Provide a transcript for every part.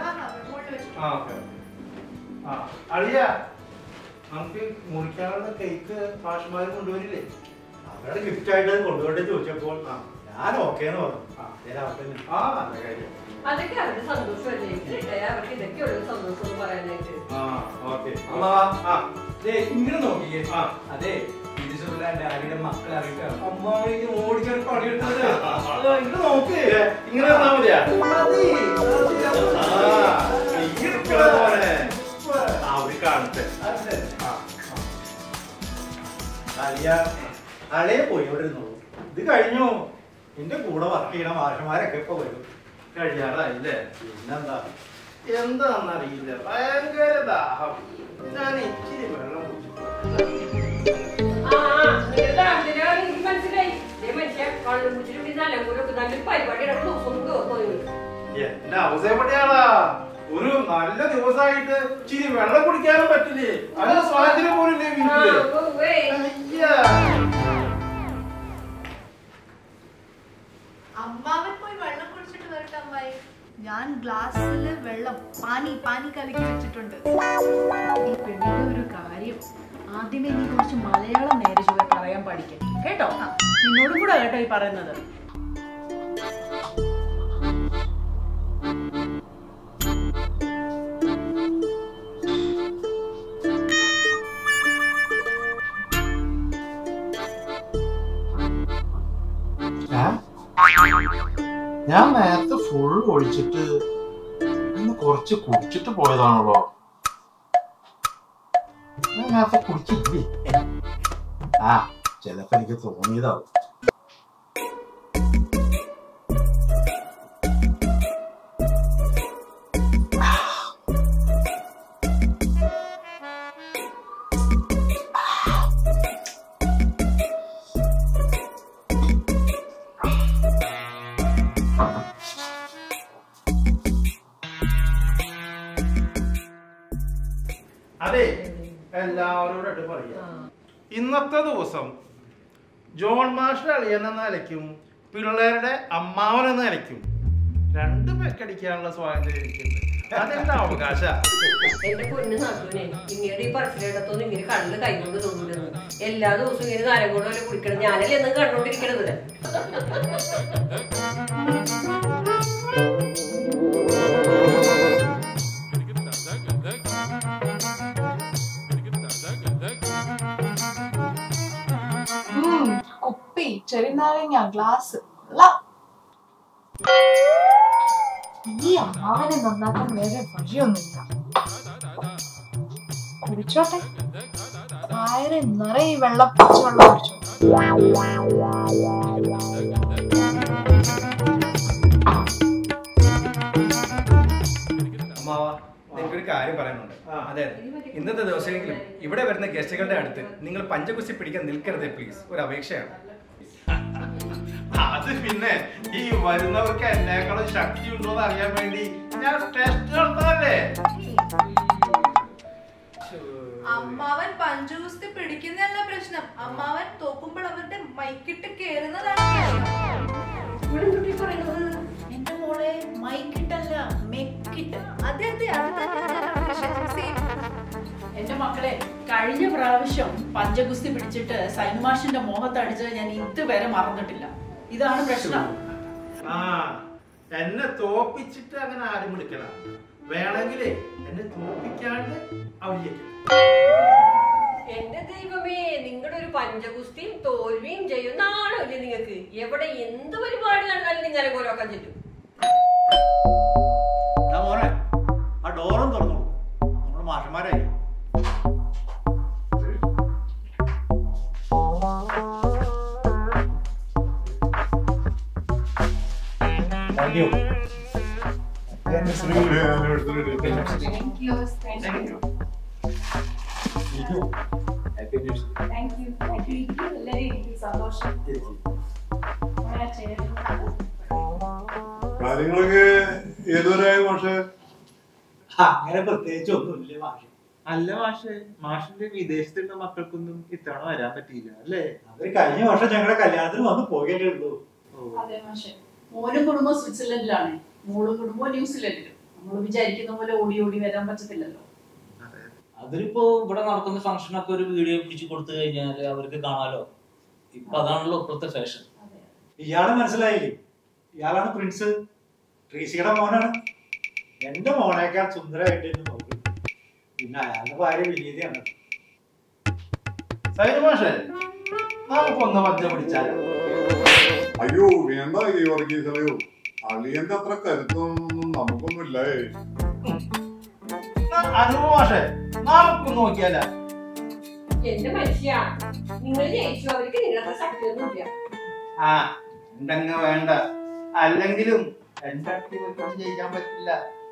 അളിയ നമുക്ക് മുറിക്കാനുള്ള കേക്ക് മാഷന്മാർ കൊണ്ടുവരില്ലേ? അവരുടെ ഗിഫ്റ്റ് ആയിട്ട് കൊണ്ടുപോയിട്ട് ചോദിച്ചപ്പോൾ ഞാൻ ഓക്കേന്ന് പറഞ്ഞു. ആ നല്ല കാര്യം. അതൊക്കെ അവരുടെ സന്തോഷമല്ലേ, അവർക്ക് ഇതൊക്കെയുള്ള സന്തോഷം പറയാനായിട്ട്. ഇങ്ങനെ നോക്കിയേ. അതെ, തിരിച്ചുള്ള ഡാഡിയുടെ മക്കളായിട്ട് അമ്മാവിക്ക് ഓടിക്കാൻ പണിയെടുത്തത്. ഇങ്ങനെ നോക്കേ, ഇങ്ങനെ മതിയാ അവര് കാണട്ടെ. അളയെ പോയി ഇവിടെ ഇരുന്നോളൂ. ഇത് കഴിഞ്ഞു. എന്റെ കൂടെ വർക്ക് ചെയ്യണ മാഷന്മാരൊക്കെ ഇപ്പൊ വരും. കഴിയാറായില്ലേ? പിന്നെന്താ? എന്താന്നറിയില്ല, ഭയങ്കര ദാഹം. ഞാൻ ഇച്ചിരി വെള്ളം മനസ്സിലായി. പരിപാടി എന്റെ അവസരപ്പെട്ടിയാളാ, ഒരു നല്ല ദിവസമായിട്ട് ഇച്ചിരി വെള്ളം കുടിക്കാനും പറ്റില്ലേ? അതിന് സ്വാതന്ത്ര്യം പോലില്ലേ വീട്ടില്? അമ്മാവൻ പോയി വെള്ളം കുടിച്ചിട്ട് വരട്ടെ അമ്മായി. ഞാൻ ഗ്ലാസ്സില് വെള്ളം പാനി കലക്കി വെച്ചിട്ടുണ്ട്. ഈ പെണ്ണിന്റെ ഒരു കാര്യം, ആദ്യമേ നീ കുറച്ച് മലയാളം നേരെ ചൊവ്വേ പറയാൻ പഠിക്കും കേട്ടോ. നിന്നോടും കൂടെ കേട്ടോ ഈ പറയുന്നത്. ഞാൻ നേരത്തെ ഫുൾ ഒഴിച്ചിട്ട് കുറച്ച് കുടിച്ചിട്ട് പോയതാണല്ലോ. ഞാൻ നേരത്തെ കുടിച്ചില്ലേ? ചിലപ്പോ എനിക്ക് തോന്നിയതാവും. അതെ, എല്ലാവരോടും പറയാം, ഇന്നത്തെ ദിവസം ജോൺ മാസ്റ്റർ അളിയൻ എന്ന നിലയ്ക്കും പിള്ളേരുടെ അമ്മാവൻ എന്ന നിലയ്ക്കും 2 പെക്കടിക്കാനുള്ള സ്വാതന്ത്ര്യം എനിക്കുണ്ട്. അതെന്റെ അവകാശ. എന്റെ പൊന്നു നാട്ടുവിനെ, ഇങ്ങനെ ഈ പറച്ചിലിടത്തൊന്നും ഇങ്ങനെ കണ്ണില് കൈകൊണ്ട് തോന്നില്ലെന്ന്. എല്ലാ ദിവസവും ഇങ്ങനെ നാരം കൊണ്ട് വല്ല കുടിക്കണം. ഞാനല്ലേ എന്നും കണ്ടോണ്ടിരിക്കണത്. കുപ്പി, ചെറുനാരങ്ങ, ഗ്ലാസ്. ഈ അമ്മാവനെ നന്നാക്കാൻ വേറെ വഴിയൊന്നുമില്ല. കുടിച്ചോട്ടെ, വയറ് നിറയെ വെള്ളം പച്ചവെള്ളം കുടിച്ചോ. എനിക്കൊരു കാര്യം പറയാനുണ്ട്. അതെ, ഇന്നത്തെ ദിവസമെങ്കിലും ഇവിടെ വരുന്ന ഗസ്റ്റുകളുടെ അടുത്ത് നിങ്ങൾ പഞ്ചകുസ്തി പിടിക്കാൻ നിൽക്കരുത് പ്ലീസ്. ഒരു അപേക്ഷയാണ്. അത് പിന്നെ ഈ വരുന്നവർക്ക് എന്നേക്കാളും ശക്തി ഉണ്ടോ എന്ന് അറിയാൻ വേണ്ടി ഞാൻ ടെസ്റ്റ് നടത്താല്ലേ. അമ്മാവൻ പഞ്ചകുസ്തി പിടിക്കുന്നതല്ല പ്രശ്നം, അമ്മാവൻ തോക്കുമ്പോൾ അവരുടെ മൈക്കിട്ട് കേറുന്നതാണ് പ്രശ്നം. എന്റെ മോളെ, മൈക്കിട്ടല്ല മെക്കിട്ട്. അതെ അതെ, എന്റെ മക്കളെ, കഴിഞ്ഞ പ്രാവശ്യം പഞ്ചഗുസ്തി പിടിച്ചിട്ട് സൈനുമാഷിന്റെ മോഹത്തടിച്ചത് ഞാൻ ഇതുവരെ മറന്നിട്ടില്ല. ഇതാണ് പ്രശ്നം. എന്നെ തോപ്പിച്ചിട്ട് അങ്ങനെ ആരും വിളിക്കണം. വേണമെങ്കിലേ എന്നെ തോപ്പിക്കാണ്ട് അവരിക്കും. എന്റെ ദൈവമേ, നിങ്ങളുടെ ഒരു പഞ്ചഗുസ്തിയും തോൽവിയും ചെയ്യുന്നാണോ ഇല്ലേ നിങ്ങൾക്ക്? എവിടെ എന്ത് പരിപാടി നടന്നാലും നിങ്ങളെ പോലൊക്കെ ചെല്ലും. മോനെ, ആ ഡോറും തുറന്നു. നമ്മുടെ മാഷന്മാരായി. Thank you. Thank you. Santhosh. കാര്യങ്ങളൊക്കെ ഏതുവരെയായി മാഷേ? അങ്ങനെ പ്രത്യേകിച്ച് ഒന്നുമില്ല മാഷെ. അല്ല മാഷെ, മാഷിന്റെ വിദേശത്തുള്ള മക്കൾക്കൊന്നും ഇത്തവണ വരാൻ പറ്റിയില്ല അല്ലേ? അവര് കഴിഞ്ഞ വർഷം ഞങ്ങളുടെ കല്യാണത്തിന് വന്ന് പോകേണ്ടേ ഉള്ളൂ. അതെ മാഷെ, മോനും കുടുംബം സ്വിറ്റ്സർലൻഡിലാണ്, മോളും കുടുംബം ന്യൂസിലൻഡിലും. നമ്മൾ വിചാരിക്കുന്ന പോലെ ഓടി ഓടി വരാൻ പറ്റത്തില്ലല്ലോ. അതിലിപ്പോ ഇവിടെ നടക്കുന്ന ഫംഗ്ഷനൊക്കെ ഒരു വീഡിയോ പിടിച്ചു കൊടുത്തു കഴിഞ്ഞാൽ അവർക്ക് കാണാലോ. ഇപ്പൊ അതാണല്ലോ ഇപ്പോഴത്തെ ഫാഷൻ. ഇയാളെ മനസ്സിലായില്ലേ? ഇയാളാണ് പ്രിൻസ്, ട്രീസിയുടെ മോനാണ്. എന്റെ മോനേക്കാൾ സുന്ദരമായിട്ട് നോക്കും. പിന്നെ അയാളുടെ ഭാര്യ വിനീതയാണ്. സൈനുമാഷേ, നമുക്കൊന്ന് പച്ച പിടിച്ചാലോ? അയ്യോ വേണ്ട ഈ വർഗീസറിയോ, അളിയന്റെ അത്ര കരുത്തൊന്നും നമുക്കൊന്നുമില്ലേ. അനുമാഷേ, നമുക്ക് നോക്കിയാല. എന്റെ മനുഷ്യ, നിങ്ങൾ ജയിച്ചു, അവർക്ക് നിങ്ങളത്ര ശക്തിയൊന്നുമില്ല. ആ ഉണ്ടെങ്കിൽ വേണ്ട, അല്ലെങ്കിലും എന്റെ അടിപൊളി ജയിക്കാൻ പറ്റില്ല.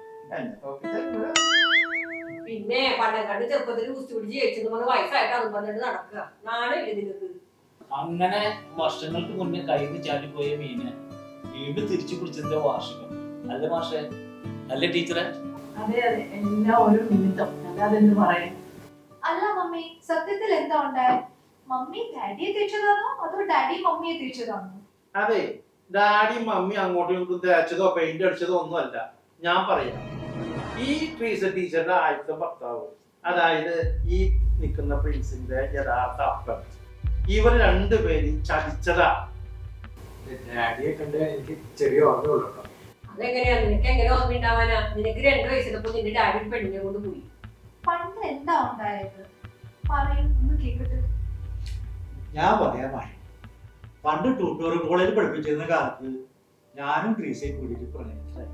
പിന്നെ പണ്ടക്കാട് ചെറുപ്പത്തിൽ കുസ്തി പിടിച്ച് ജയിച്ചെന്ന് പറഞ്ഞ വയസ്സായിട്ട് അതും പറഞ്ഞിട്ട് നടക്കുക. നാളെ നിങ്ങൾക്ക് അങ്ങനെ വർഷങ്ങൾക്ക് മുന്നേ കയ്യിൽ ചാടിപ്പോയ മീനെ വീണ്ടും തിരിച്ചു പിടിച്ചതിന്റെ വാർഷികം അല്ലേ മാഷേ? അല്ലേ ടീച്ചറെ? അതെ അതെ, എല്ലാം ഒരു നിമിത്തം, അല്ലാതെ എന്ത് പറയാൻ. അല്ല മമ്മി, സത്യത്തിൽ എന്താ ഉണ്ടായ? മമ്മി ഡാഡിയെ തേച്ചതാണോ അതോ ഡാഡി മമ്മിയെ തേച്ചതാണോ? അതെ, ഡാഡി മമ്മി അങ്ങോട്ടും ഇങ്ങോട്ടും തേച്ചതോ പെയിന്റ് അടിച്ചതോ ഒന്നുമല്ല. ഞാൻ പറയാം, ഈ ടീച്ചറുടെ ആദ്യത്തെ ഭർത്താവ്, അതായത് ഈ നിൽക്കുന്ന പ്രിൻസിന്റെ യഥാർത്ഥ അപ്പൻ, ഇവർ രണ്ടുപേരും ചതിച്ചതാ. ഡാഡിയെ കണ്ട് എനിക്ക് ചെറിയ ഓർമ്മയുള്ളൂ. അതെങ്ങനെയാ? നിനക്ക് എങ്ങനെ ഓർമ്മ ഉണ്ടാവാനാ? നിനക്ക് 2 വയസ്സിലപ്പോ നിന്റെ ഡാഡി പെണ്ണിനെ കൊണ്ട് പോയി. പണ്ട് എന്താ ഉണ്ടായത്? പറയും, ഒന്ന് കേക്കട്ടെ. ഞാൻ പറയാൻ മായി, പണ്ട് ട്യൂട്ടോറിയൽ കോളേജിൽ പഠിപ്പിച്ചിരുന്ന കാലത്ത് ഞാനും ട്രീസയും കൂടിയിട്ട് പ്രണയിച്ചായി.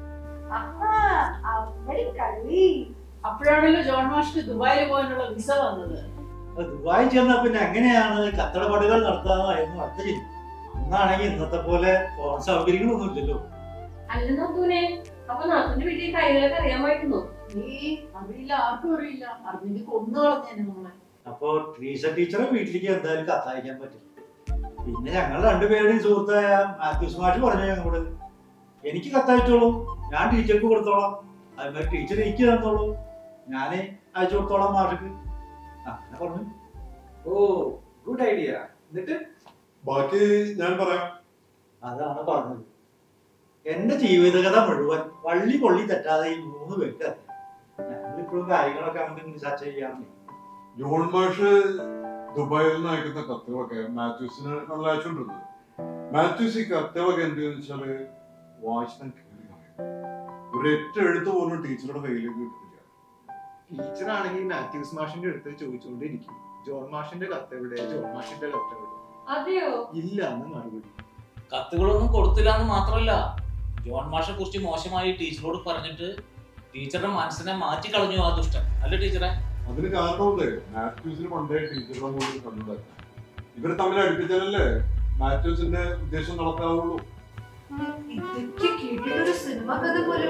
അപ്പോഴാണല്ലോ ജോൺ മാഷിന് ദുബായിൽ പോകാനുള്ള വിസ വന്നത്. ദുബായിൽ ചെന്നാ പിന്നെ എങ്ങനെയാണ് കത്തടപാടുകൾ നടത്താമായിരുന്നു അടുത്ത ചിന്ത. അന്നാണെങ്കിൽ ഇന്നത്തെ പോലെ ഫോൺ സൗകര്യങ്ങളൊന്നും ഇല്ലല്ലോ. അല്ല നാത്തൂനെ, അപ്പൊ നാത്തൂന്റെ വീട്ടിൽ കാര്യങ്ങളൊക്കെ അറിയാമായിരുന്നു? അറിയില്ല, ആർക്കും അറിയില്ല. അറിഞ്ഞെങ്കിൽ കൊന്നു കളഞ്ഞു നമ്മളെ. അപ്പൊ ട്രീസ ടീച്ചറെ വീട്ടിലേക്ക് എന്തായാലും കത്തയക്കാൻ പറ്റില്ല. പിന്നെ ഞങ്ങൾ രണ്ടുപേരുടെയും സുഹൃത്തായ മാത്യൂസ് മാഷ് പറഞ്ഞു ഞങ്ങളോട്, എനിക്ക് കത്തയച്ചോളൂ, ഞാൻ ടീച്ചർക്ക് കൊടുത്തോളാം, അതുമാതിരി ടീച്ചർ എനിക്ക് തന്നോളൂ, ഞാൻ അയച്ചു കൊടുത്തോളാം മാഷക്ക്. അങ്ങനെ പറഞ്ഞു. ഓ, ഗുഡ് ഐഡിയ. എന്നിട്ട് ബാക്കി ഞാൻ പറയാം. അതാണ് പറഞ്ഞത്. എന്റെ ജീവിതകഥ മുഴുവൻ വള്ളി കൊള്ളി തെറ്റാതെ ഈ 3 പേർക്ക് അറിയാം. ഞങ്ങളിപ്പോഴും കാര്യങ്ങളൊക്കെ അങ്ങോട്ട് ചർച്ച ചെയ്യാറുണ്ട്. ജോൺ മാഷ് ദുബായിൽ നിന്ന് അയക്കുന്ന കത്തുകളൊക്കെ മാത്യൂസിന് നമ്മൾ അയച്ചുകൊണ്ടിരുന്നത്. മാത്യൂസ് ഈ കത്തുകളൊക്കെ എന്തെന്ന് വെച്ചാല് വായിച്ചാൽ കേറി ഒരൊറ്റ എഴുത്ത് പോലും ടീച്ചറുടെ കയ്യിലേക്ക് കിട്ടില്ല. ടീച്ചറാണെങ്കിൽ മാത്യൂസ് മാഷിന്റെ അടുത്ത് ചോദിച്ചുകൊണ്ടിരിക്കും, ജോൺ മാഷിന്റെ കത്ത് എവിടെ, ജോൺ മാഷിന്റെ കത്ത് എവിടെ? അതെയോ? ഇല്ല എന്ന് മറുപടി. കത്തുകളൊന്നും കൊടുത്തില്ല എന്ന് മാത്രമല്ല, ജോൺ മാഷെ കുറിച്ച് മോശമായി ടീച്ചറോട് പറഞ്ഞിട്ട് ടീച്ചറുടെ മനസ്സിനെ മാറ്റി കളഞ്ഞു ആ ദുഷ്ടൻ. അല്ലേ ടീച്ചറെ? അതിന് കാരണമുണ്ട്, മാത്യൂസിന് പണ്ടേ ടീച്ചറുടെ മുകളിൽ കണ്ടതാണ്. ഇവർ തമ്മിൽ അടുപ്പിച്ചാലല്ലേ മാത്യൂസിന്റെ ഉദ്ദേശം നടത്താവുള്ളൂ. ഇതൊക്കെ കേട്ടിട്ടൊരു സിനിമ കഥ പോലെ.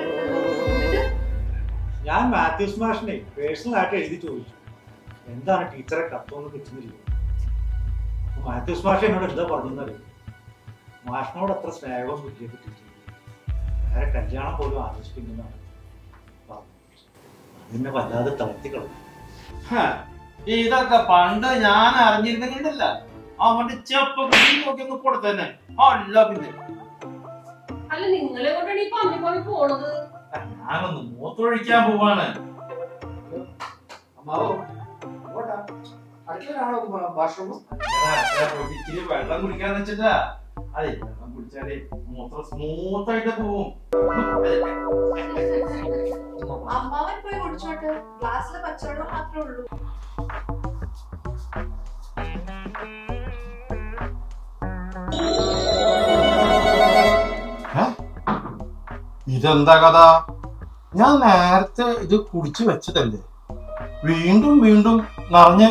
ഞാൻ മാത്യൂസ് മാഷിനെ പേഴ്സണൽ ആയിട്ട് എഴുതി ചോദിച്ചു, എന്താണ് ടീച്ചറെ കത്തൊന്നും കിട്ടുന്നില്ല. അപ്പൊ മാത്യൂസ് മാഷ് എന്നോട് എന്താ പറഞ്ഞറിയും, മാഷിനോട് അത്ര സ്നേഹവും ബുദ്ധിയൊക്കെ ടീച്ചർ വേറെ കല്യാണം പോലും ആലോചിക്കുന്നതാണ്. അതിനെ വല്ലാതെ തളർത്തിക്കളഞ്ഞു. ഇതൊക്കെ പണ്ട് ഞാൻ അറിഞ്ഞിരുന്നെങ്കിലല്ല അവന്റെ ചെപ്പൊക്കെ നോക്കി ഒന്ന് കൊടുത്തന്നെ. അല്ല പിന്നെ അല്ല, നിങ്ങളെ കൊണ്ടാണ് ഈ പന്നി പോണത്. ഞാനൊന്ന് മൂത്തൊഴിക്കാൻ പോവാണ്. ഇച്ചിരി വെള്ളം കുടിക്കാന്ന് വെച്ചിട്ടാ. അതെ, വെള്ളം കുടിച്ചാലേ മൂത്രം സ്മൂത്തായിട്ട് പോവും. അമ്മാവൻ പോയി കുടിച്ചോട്ടെ, ഗ്ലാസ്സിലെ പച്ചവെള്ളം മാത്രമേ ഉള്ളൂ. ഇതെന്താ കഥ? ഞാൻ നേരത്തെ ഇത് കുടിച്ചു വെച്ചതല്ലേ, വീണ്ടും വീണ്ടും നിറഞ്ഞ്.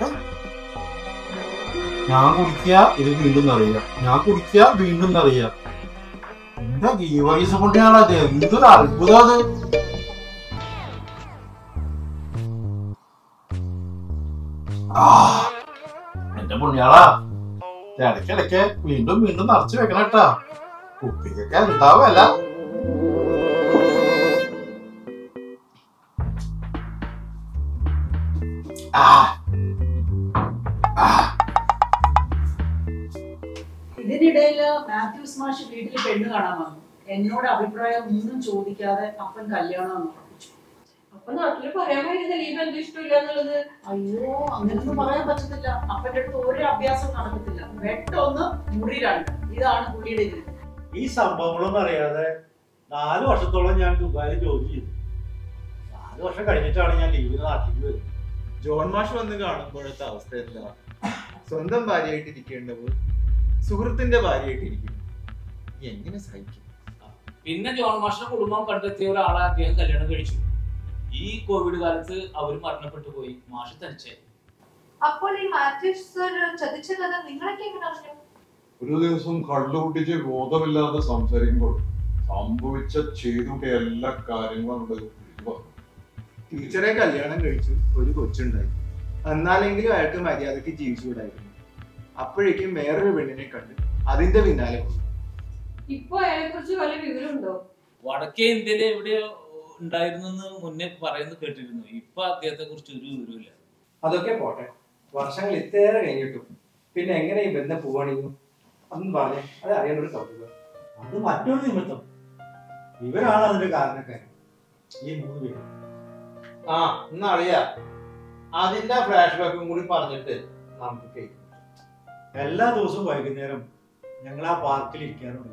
ഞാൻ കുടിക്കുക, ഇത് വീണ്ടും നിറയുക, ഞാൻ കുടിക്കുക, വീണ്ടും നിറയുക. എന്താ ഈ വയസ്സ് കൊണ്ടാണത്? എന്തൊരു അത്ഭുതം അത്. എന്റെ പുണ്യാളാ, ഇടയ്ക്കിടയ്ക്ക് വീണ്ടും വീണ്ടും നിറച്ചു വെക്കണം കേട്ടാ. കുപ്പിക്കൊക്കെ എന്താവല്ല. ഇതിനിടയിൽ മാത്യൂസ് മാഷ് വീട്ടിൽ പെണ്ണ് കാണാൻ വന്നു. എന്നോട് അഭിപ്രായം ഒന്നും ചോദിക്കാതെ അപ്പൻ കല്യാണം ഉറപ്പിച്ചു. അപ്പൊ നാട്ടില് പറയാൻ പറ്റുന്നില്ല ഈ ബന്ധം ഇഷ്ടമില്ല എന്നുള്ളത്. അയ്യോ, അങ്ങനൊന്നും പറയാൻ പറ്റത്തില്ല. അപ്പന്റെ അടുത്ത് ഒരു അഭ്യാസം നടക്കത്തില്ല. വെട്ടൊന്ന് മുറി രണ്ട്. ഇതാണ് പുള്ളിയുടെ ഇത്. ഈ സംഭവങ്ങളൊന്നും അറിയാതെ 4 വർഷത്തോളം ഞാൻ ദുബായിൽ ജോലി ചെയ്തു. 4 വർഷം കഴിഞ്ഞിട്ടാണ് ഞാൻ ലീവിന് നാട്ടിലേക്ക് വരുന്നത്. ജോൺ മാഷ് വന്ന് കാണുമ്പോഴത്തെ അവസ്ഥ എന്താ? സ്വന്തം ഭാര്യയായിട്ടിരിക്കേണ്ടവർ സുഹൃത്തിന്റെ ഭാര്യയായിട്ടിരിക്കും. എങ്ങനെ സഹിക്കും? പിന്നെ ജോൺ മാഷിന്റെ കുടുംബം കണ്ടെത്തിയ ഒരാളെ അദ്ദേഹം കല്യാണം കഴിച്ചു. ഈ കോവിഡ് കാലത്ത് അവർ മരണപ്പെട്ടു പോയി. മാഷ് തനിച്ചായി. അപ്പോൾ ഈ മാത്യു സർ ചതിച്ച കഥ നിങ്ങളൊക്കെ എങ്ങനെ അറിഞ്ഞു? ഒരു ദിവസം കള്ളുകുട്ടിച്ച് ബോധമില്ലാതെ സംസാരിക്കുമ്പോൾ സംഭവിച്ച ചെയ്തുകൂട്ടിയ എല്ലാ കാര്യങ്ങളും ടീച്ചറെ കല്യാണം കഴിച്ചു, ഒരു കൊച്ചുണ്ടായി. എന്നാലെങ്കിലും അയാൾക്ക് മര്യാദക്ക് ജീവിച്ചുകൂടായിരുന്നു. അപ്പോഴേക്കും വേറൊരു പെണ്ണിനെ കണ്ട് അതിന്റെ പിന്നാലെ പോയി. ഇപ്പൊ അയാളെ കുറിച്ച് വല്ല വിവരമുണ്ടോ? വടക്കേ ഇന്ത്യയിലെ എവിടെയോ ഉണ്ടായിരുന്നെന്ന് മുന്നേ പറയുന്നത് കേട്ടിരുന്നു. ഇപ്പൊ അദ്ദേഹത്തെ കുറിച്ച് ഒരു വിവരമില്ല. അതൊക്കെ പോട്ടെ, വർഷങ്ങൾ ഇത്തേറെ കഴിഞ്ഞിട്ടും പിന്നെ എങ്ങനെ ഈ ബന്ധം പോവാണിരുന്നു അതൊന്നും പറഞ്ഞേ. അത് അറിയാനൊരു കൗതുകം. അത് മറ്റൊരു നിമിത്തം. ഇവരാണ് അതിന്റെ കാരണക്കാരൻ, ഈ 3 പേര്. ആ എന്നറിയാ, അതിന്റെ ഫ്ലാഷ് ബാക്കും കൂടി പറഞ്ഞിട്ട് നമുക്ക് കേൾക്കാം. എല്ലാ ദിവസവും വൈകുന്നേരം ഞങ്ങൾ ആ പാർക്കിൽ ഇരിക്കാറുണ്ട്.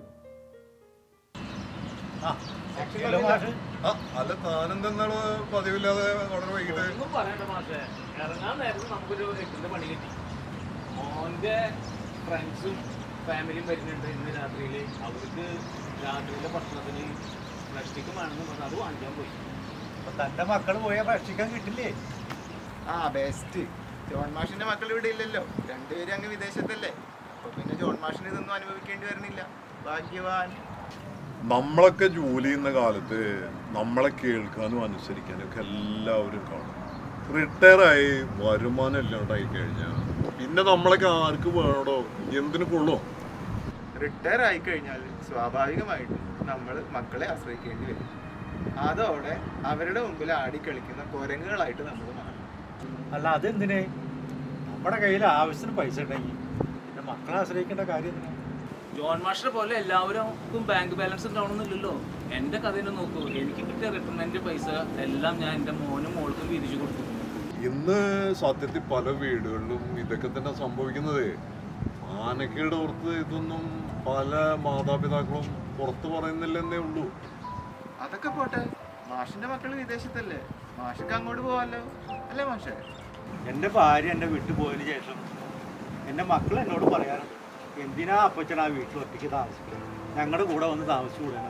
അല്ല, താനെന്തെന്നാണ് പതിവില്ലാതെ വളരെ വൈകിട്ട്? ഒന്നും പറയണ്ട മാഷേ, ഇറങ്ങാൻ നേരത്തെ നമുക്കൊരു 8ന്റെ പണി കിട്ടി. മോന്റെ ഫ്രണ്ട്സും ഫാമിലിയും വരുന്നുണ്ട് ഇന്ന് രാത്രിയില്. അവർക്ക് രാത്രിയിലെ ഭക്ഷണത്തിന് പ്ലാസ്റ്റിക് വേണമെന്ന് പറഞ്ഞാൽ അത് വാങ്ങിക്കാൻ പോയി. തന്റെ മക്കൾ പോയാൽ ഭക്ഷിക്കാൻ കിട്ടില്ലേ? ആ ബെസ്റ്റ്. ജോൺ മാഷിന്റെ മക്കൾ ഇവിടെ ഇല്ലല്ലോ, രണ്ടുപേരും അങ്ങ് വിദേശത്തല്ലേ. അപ്പൊ പിന്നെ ജോൺ മാഷിന് ഇതൊന്നും അനുഭവിക്കേണ്ടി വരുന്നില്ല. ഭാഗ്യവാൻ. നമ്മളൊക്കെ ജോലി ചെയ്യുന്ന കാലത്ത് നമ്മളെ കേൾക്കാനും അനുസരിക്കാനും ഒക്കെ എല്ലാവരും കാണും. റിട്ടയറായി വരുമാനം ഇല്ലാണ്ടായി കഴിഞ്ഞാൽ പിന്നെ നമ്മളൊക്കെ ആർക്ക് വേണോ, എന്തിനു കൊള്ളോ? റിട്ടയർ ആയി കഴിഞ്ഞാൽ സ്വാഭാവികമായിട്ടും നമ്മൾ മക്കളെ ആശ്രയിക്കേണ്ടി വരും. അതോടെ അവരുടെ മുമ്പിൽ ആടിക്കളിക്കുന്ന കുരങ്ങുകളായിട്ട് നമ്മൾ മാറും. അല്ല, അതെന്തിനെ? നമ്മുടെ കയ്യിൽ ആവശ്യത്തിന് പൈസ ഉണ്ടെങ്കിൽ പിന്നെ മക്കളെ ആശ്രയിക്കേണ്ട കാര്യം എന്തിനാ? ജോൺ മാസ്റ്റർ പോലെ എല്ലാവർക്കും ബാങ്ക് ബാലൻസ് ഉണ്ടാവണമെന്നില്ലല്ലോ. എന്റെ കഥയെ നോക്കൂ, എനിക്ക് കിട്ടിയ റിട്ടയർമെന്റ് പൈസ എല്ലാം ഞാൻ എന്റെ മോനും മോൾക്കും വീതിച്ചു കൊടുത്തു. ഇന്ന് സത്യത്തിൽ പല വീടുകളിലും ഇതൊക്കെ തന്നെ സംഭവിക്കുന്നത്. ആനക്കയുടെ ഓർത്ത് ഇതൊന്നും പല മാതാപിതാക്കളും പുറത്ത് പറയുന്നില്ലെന്നേ ഉള്ളൂ. അതൊക്കെ പോട്ടെ, മാഷിന്റെ മക്കൾ വിദേശത്തല്ലേ, മാഷക്ക് അങ്ങോട്ട് പോവാല്ലോ അല്ലേ മാഷേ? എൻ്റെ ഭാര്യ എന്നെ വിട്ടു പോയതിന് ശേഷം എൻ്റെ മക്കൾ എന്നോട് പറയാറുണ്ട്, എന്തിനാ അപ്പച്ചൻ ആ വീട്ടിൽ ഒറ്റയ്ക്ക് താമസിക്കുന്നത്, ഞങ്ങളുടെ കൂടെ വന്ന് താമസിച്ചുകൂടാണ്.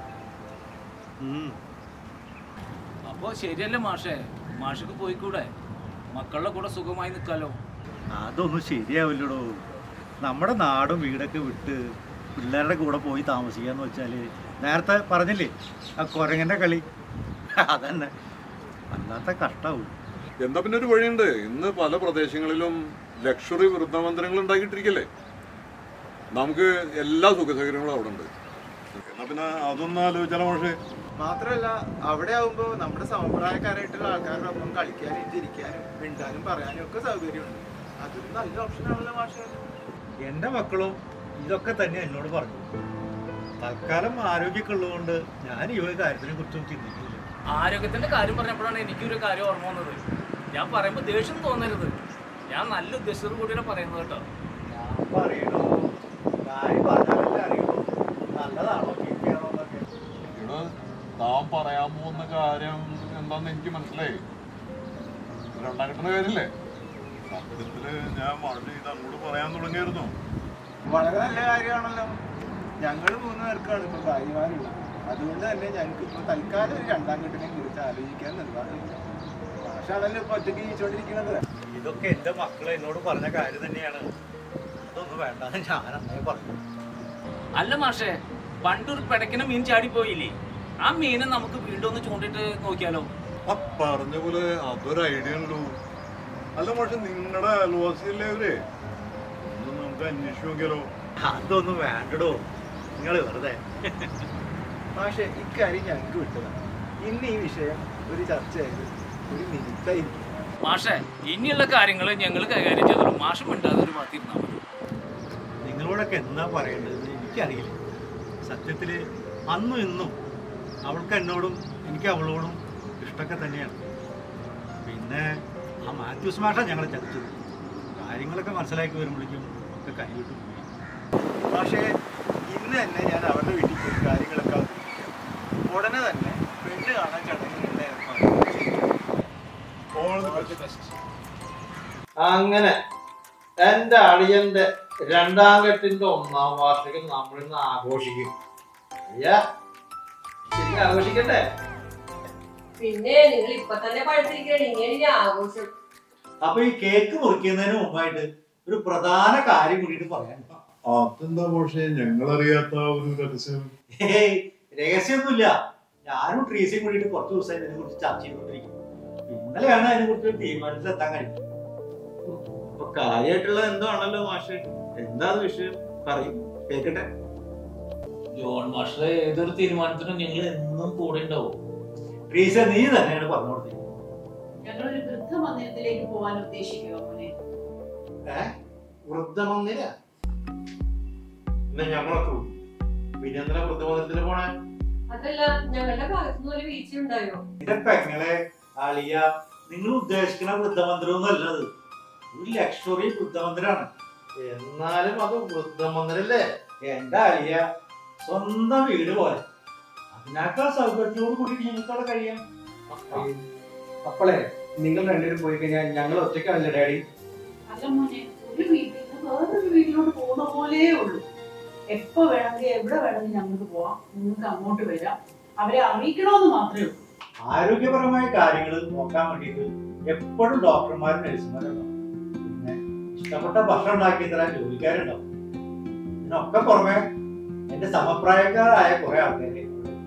അപ്പൊ ശരിയല്ലേ മാഷേ, മാഷക്ക് പോയിക്കൂടെ? മക്കളുടെ കൂടെ സുഖമായി നിൽക്കാലോ. അതൊന്നും ശരിയാവില്ലടോ. നമ്മുടെ നാടും വീടൊക്കെ വിട്ട് പിള്ളേരുടെ കൂടെ പോയി താമസിക്കാന്ന് വെച്ചാൽ നേരത്തെ പറഞ്ഞില്ലേ ആ കുരങ്ങൻ്റെ കളി, അതന്നെ അല്ലാത്ത കഷ്ടാവും. എന്താ പിന്നെ ഒരു വഴിയുണ്ട്. ഇന്ന് പല പ്രദേശങ്ങളിലും ലക്ഷറി വൃദ്ധമന്ദിരങ്ങൾ ഉണ്ടാക്കിയിട്ടിരിക്കല്ലേ. നമുക്ക് എല്ലാ സുഖസൗകര്യങ്ങളും അവിടെ ഉണ്ട്. എന്നാ പിന്നെ അതൊന്നും ആലോചിച്ചാലോ മാഷേ? മാത്രമല്ല അവിടെ ആവുമ്പോ നമ്മുടെ സമപ്രായക്കാരായിട്ടുള്ള ആൾക്കാരുടെ ഒപ്പം കളിക്കാനും ചിരിക്കാനും മിണ്ടാനും പറയാനും ഒക്കെ സൗകര്യമുണ്ട്. അതൊരു നല്ല ഓപ്ഷനാണല്ലോ മാഷേ. എൻ്റെ മക്കളും ഇതൊക്കെ തന്നെ എന്നോട് പറഞ്ഞു. തൽക്കാലം ആരോഗ്യമൊക്കെ ഉള്ളതുകൊണ്ട് ഞാൻ ഈ ഒരു കാര്യത്തിനെ കുറിച്ചൊന്നും ചിന്തിക്കില്ല. ആരോഗ്യത്തിന്റെ കാര്യം പറഞ്ഞപ്പോഴാണ് എനിക്കൊരു കാര്യം ഓർമ്മ വന്നത്. ഞാൻ പറയുമ്പോൾ ദേഷ്യം തോന്നരുത്, ഞാൻ നല്ല ഉദ്ദേശത്തോടു കൂടിയാണ് പറയുന്നത് കേട്ടോ. ഞാൻ പറയണോ കാര്യം പറഞ്ഞാലല്ലേ അറിയുള്ളൂ നല്ലതാണോ ചീത്തയാണോ എന്നൊക്കെ. ഇവിടെ താൻ പറയാൻ പോകുന്ന കാര്യം എന്താന്ന് എനിക്ക് മനസ്സിലായി. രണ്ടാം കാര്യല്ലേ? സത്യത്തില് ഞാൻ മഴ ചെയ്ത് അങ്ങോട്ട് പറയാൻ തുടങ്ങിയായിരുന്നു. വളരെ നല്ല കാര്യമാണല്ലോ. ഞങ്ങൾ 3 പേർക്കാണ് ഇപ്പൊ ഭാര്യമാരുള്ളത്. അതുകൊണ്ട് തന്നെ ഞങ്ങൾക്ക് ഇപ്പൊ തൽക്കാലം ഒരു 2ാം കെട്ടിനെ കുറിച്ച് ആലോചിക്കാൻ നിർവാഹമില്ല. മാഷാണല്ലോ ഇപ്പൊ ഒറ്റയ്ക്ക് ജീവിച്ചോണ്ടിരിക്കുന്നത്. ഇതൊക്കെ എൻ്റെ മക്കൾ എന്നോട് പറഞ്ഞ കാര്യം തന്നെയാണ്. അതൊന്നും വേണ്ടെന്ന് ഞാൻ അന്നേ പറഞ്ഞു. അല്ല മാഷേ, പണ്ടൊരു പിടക്കിന മീൻ ചാടിപ്പോയില്ലേ, ആ മീനെ നമുക്ക് വീണ്ടും ഒന്ന് ചൂണ്ടിട്ട് നോക്കിയാലോ? ആ പറഞ്ഞ പോലെ അതൊരു ഐഡിയ ഉള്ളൂ. അല്ല പക്ഷെ നിങ്ങളുടെ അയൽവാസിയല്ലേ അവര്, ഒന്ന് നമുക്ക് അന്വേഷിച്ചു നോക്കിയാലോ? അതൊന്നും വേണ്ടടോ, നിങ്ങൾ വെറുതെ. മാഷെ ഇക്കാര്യം ഞങ്ങൾക്ക് വിട്ടതാണ്. ഇന്ന് ഈ വിഷയം ഒരു ചർച്ചയായത് ഒരു നിമിത്തായിരിക്കും. മാഷേ, ഇനിയുള്ള കാര്യങ്ങൾ ഞങ്ങൾ കൈകാര്യം ചെയ്തോളൂ. മാഷ് മിണ്ടാതെ ഒരു ഭാഗത്തിരുന്നാൽ മതി. നിങ്ങളോടൊക്കെ എന്നാ പറയേണ്ടത് എനിക്കറിയില്ല. സത്യത്തിൽ അന്നും ഇന്നും അവൾക്ക് എന്നോടും എനിക്ക് അവളോടും ഇഷ്ടമൊക്കെ തന്നെയാണ്. പിന്നെ ആ മാത്യൂസ് മാഷ ഞങ്ങളെ ചതിച്ചത്. കാര്യങ്ങളൊക്കെ മനസ്സിലാക്കി വരുമ്പോഴേക്കും ഒക്കെ കൈവിട്ടു പോയി. പക്ഷേ ഇന്ന് തന്നെ ഞാൻ അവരുടെ വീട്ടിൽ പോയി കാര്യങ്ങളൊക്കെ ഉടനെ തന്നെ പെണ്ണ് കാണാൻ ചടങ്ങിനുള്ള ഏർപ്പാട്. അങ്ങനെ എന്റെ അളിയന്റെ 2ാം കെട്ടിന്റെ 1ാം വാർഷികം നമ്മളിന്ന് ആഘോഷിക്കും. ശരിക്കും ആഘോഷിക്കണ്ടേ? പിന്നെ നിങ്ങൾ ഇപ്പൊ തന്നെ പഴുത്തിരിക്കണേ, ഇങ്ങനെ ആഘോഷം. അപ്പൊ ഈ കേക്ക് മുറിക്കുന്നതിന് മുമ്പായിട്ട് ഒരു പ്രധാന കാര്യം കൂടിയിട്ട് പറയാൻ. അതെന്താ പക്ഷേ ഞങ്ങളറിയാത്ത ഒരു രഹസ്യം? രഹസ്യമൊന്നുമില്ല. ഞാനും ട്രീസിയും കൂടിയിട്ട് കുറച്ച് ദിവസമായി ഇതിനെ കുറിച്ച് ചർച്ച ചെയ്തുകൊണ്ടിരിക്കും. ഇന്നലെയാണ് അതിനെ കുറിച്ച് തീരുമാനത്തിലെത്താൻ കഴിഞ്ഞത്. അപ്പൊ കാര്യമായിട്ടുള്ള എന്തോ ആണല്ലോ മാഷെ, എന്താ വിഷയം പറയും കേക്കട്ടെ. ജോൺ മാഷെ ഏതൊരു തീരുമാനത്തിനും ഞങ്ങൾ എന്നും കൂടെ ഉണ്ടാവും. ട്രീസ നീ തന്നെയാണ് പറഞ്ഞു കൊടുത്തത്. ഞങ്ങളൊരു വൃദ്ധമന്ദിരത്തിലേക്ക് പോകാൻ ഉദ്ദേശിക്കുക മോനെ. വൃദ്ധമന്ദിര? ഞങ്ങളൊക്കെ പിന്നെ എന്തിനാ വൃദ്ധമന്ദിരത്തിന് പോണേ? അതല്ല, ഞങ്ങളുടെ ഭാഗത്തുനിന്ന് ഒരു വീഴ്ച ഉണ്ടായോ? എന്റെ പെങ്ങളെ അളിയ, നിങ്ങൾ ഉദ്ദേശിക്കുന്ന വൃദ്ധമന്ദിരം അല്ലത്. ഒരു ലക്ഷറി വൃദ്ധമന്ദിരാണ്. എന്നാലും അത് വൃദ്ധമന്ദിരല്ലേ? എന്റെ അളിയ സ്വന്തം വീട് പോലെ അതിനേക്കാൾ സൗകര്യത്തോട് കൂടി ഞങ്ങൾക്ക് അവിടെ കഴിയാം. അപ്പോളേ നിങ്ങൾ രണ്ടുപേരും പോയി കഴിഞ്ഞാൽ ഞങ്ങൾ ഒറ്റയ്ക്കാണല്ലേ ഡാഡി? അല്ല മോനെ, ഒരു വീട്ടിൽ നിന്ന് വേറൊരു വീട്ടിലോട്ട് പോകുന്ന പോലേ ഉള്ളൂ. എപ്പോ വേണമെങ്കിൽ എവിടെ വേണമെങ്കിൽ ഞങ്ങൾക്ക് പോവാം. നിങ്ങൾക്ക് അങ്ങോട്ട് വരാം. അവരെ അറിയിക്കണമെന്ന് മാത്രമേ ഉള്ളൂ. ആരോഗ്യപരമായ കാര്യങ്ങൾ നോക്കാൻ വേണ്ടിയിട്ട് എപ്പോഴും ഡോക്ടർമാരും നഴ്സുമാരുണ്ടാവും. പിന്നെ ഇഷ്ടപ്പെട്ട ഭക്ഷണം ഉണ്ടാക്കി തരാൻ ജോലിക്കാരുണ്ടാവും. ഇതിനൊക്കെ പുറമെ എന്റെ സമപ്രായക്കാരായ കുറെ ആൾക്കാരെ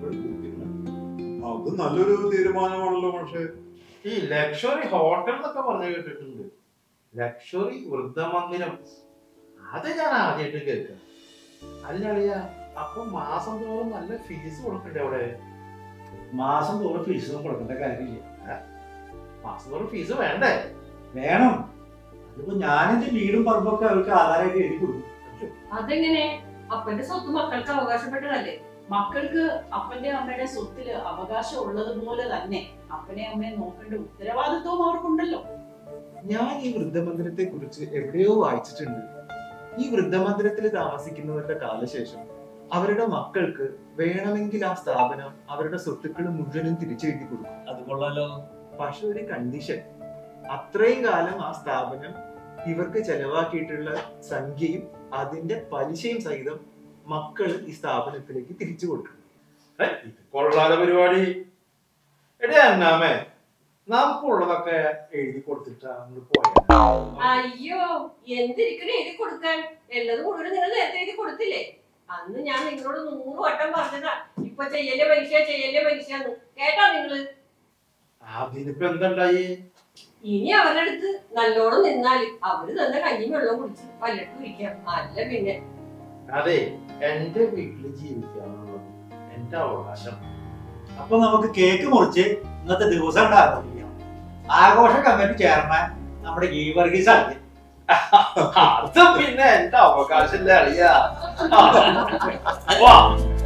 അത് നല്ലൊരു തീരുമാനമാണല്ലോ പക്ഷേ. ഈ ലക്ഷറി ഹോട്ടൽ എന്നൊക്കെ പറഞ്ഞു കേട്ടിട്ടുണ്ട്. ലക്ഷറി വൃദ്ധമന്ദിരം അത് ഞാൻ ആദ്യമായിട്ട് കേൾക്കാം. അതിനറിയാ അപ്പൊ മാസം തോറും നല്ല ഫീസ് കൊടുക്കണ്ടേ അവിടെ? മാസം തോറും ഫീസൊന്നും കൊടുക്കേണ്ട കാര്യമില്ല. മാസം തോറും ഫീസ് വേണ്ടേ? വേണം. അതിപ്പോ ഞാനെന്റെ വീടും പറമ്പൊക്കെ അവർക്ക് ആധാരമായിട്ട് എഴുതി കൊടുക്കും. അതെങ്ങനെ? അപ്പന്റെ സ്വത്ത് മക്കൾക്ക് അവകാശപ്പെട്ടതല്ലേ? മക്കൾക്ക് അപ്പന്റെ അമ്മയുടെ സ്വത്തില് അവകാശം ഉള്ളതുപോലെ തന്നെ അപ്പനെ അമ്മയെ നോക്കേണ്ട ഉത്തരവാദിത്വവും അവർക്കുണ്ടല്ലോ. ഞാൻ ഈ വൃദ്ധമന്ദിരത്തെ കുറിച്ച് എവിടെയോ വായിച്ചിട്ടുണ്ട്. ഈ വൃദ്ധമന്ദിരത്തിൽ താമസിക്കുന്നവരുടെ കാലശേഷം അവരുടെ മക്കൾക്ക് വേണമെങ്കിൽ ആ സ്ഥാപനം അവരുടെ സ്വത്തുക്കൾ മുഴുവനും തിരിച്ചെഴുതി കൊടുക്കും. അത് കൊള്ളാലോ. പക്ഷെ ഒരു കണ്ടീഷൻ, അത്രയും കാലം ആ സ്ഥാപനം ഇവർക്ക് ചെലവാക്കിയിട്ടുള്ള സംഖ്യയും അതിന്റെ പലിശയും സഹിതം മക്കൾ ഈ സ്ഥാപനത്തിലേക്ക് തിരിച്ചു കൊടുക്കണം. കൊള്ളാല പരിപാടി. എടിയാ അന്നാമേ, നമുക്കുള്ളതൊക്കെ എഴുതി കൊടുത്തിട്ട് അങ്ങോട്ട് പോയാ. അയ്യോ, എന്തിരിക്കണേ എഴുതി കൊടുക്കാൻ? എല്ലതും മുഴുവൻ നിങ്ങൾ നേരത്തെ എഴുതി കൊടുത്തില്ലേ? അന്ന് ഞാൻ നിങ്ങളോട് 100 വട്ടം പറഞ്ഞതാ, ഇപ്പൊ ചെയ്യല്ലേ പരീക്ഷന്ന്. കേട്ടോ നിങ്ങള്? അതിനിപ്പോ എന്തുണ്ടായി? ഇനി അവരുടെ അടുത്ത് നല്ലോണം നിന്നാല് അവര് തന്നെ കഞ്ഞിയും വെള്ളം കുടിച്ച് പല്ലട്ട് കുടിക്കാം. അല്ല പിന്നെ അതെ, എന്റെ വീട്ടില് ജീവിക്കാനുള്ളത് എന്റെ അവകാശം. അപ്പൊ നമുക്ക് കേക്ക് മുറിച്ച് ഇന്നത്തെ ദിവസം ആഘോഷിക്കാം. ആഘോഷ കമ്മിറ്റി ചെയർമാൻ നമ്മുടെ ഗീവർഗീസ് ആണ്. അത് പിന്നെ എന്റെ അവകാശം അല്ലേ അറിയാ.